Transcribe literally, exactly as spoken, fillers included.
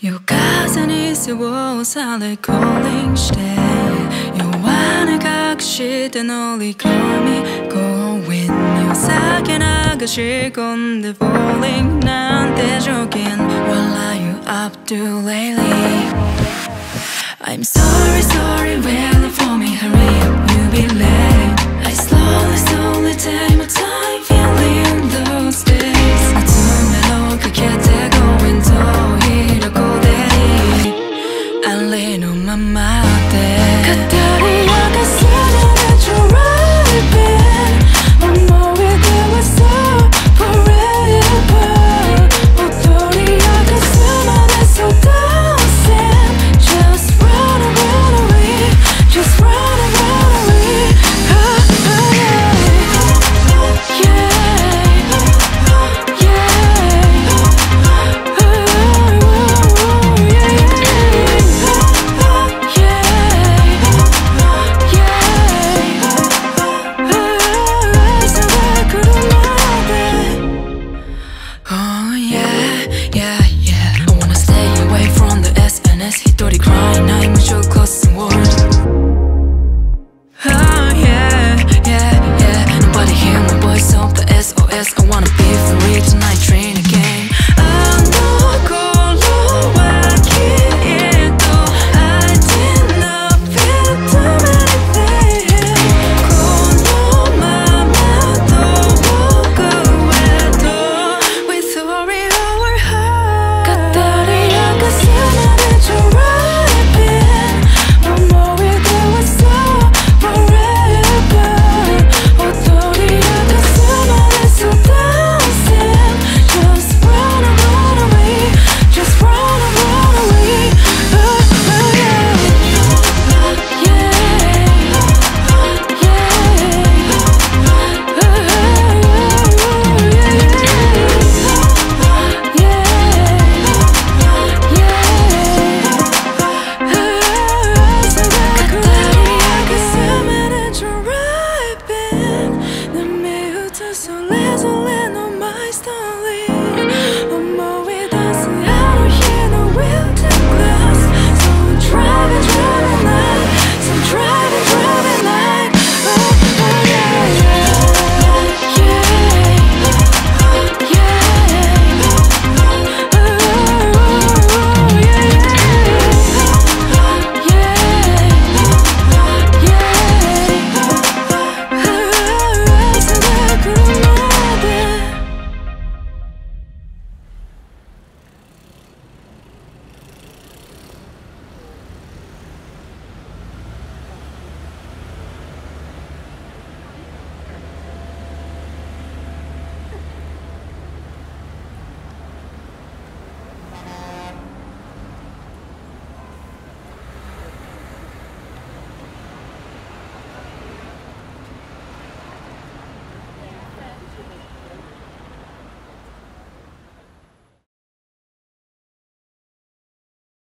夜風に背をされ降臨して弱音隠して乗り込み公園にお酒流し込んでボーリングなんて条件 What are you up to lately? I'm sorry sorry waiting for me hurry up you be late